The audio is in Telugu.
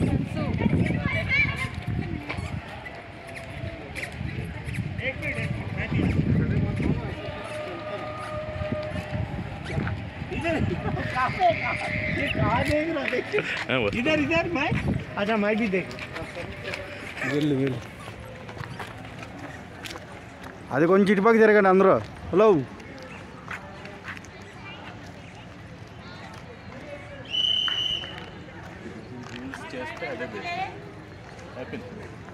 इधर इधर मैं अच्छा मैं भी देख అది కొంచెం ఇటుపక్క జరగండి అందరూ. హలో చేస్తే అదే బెస్ట్ హ్యాపీ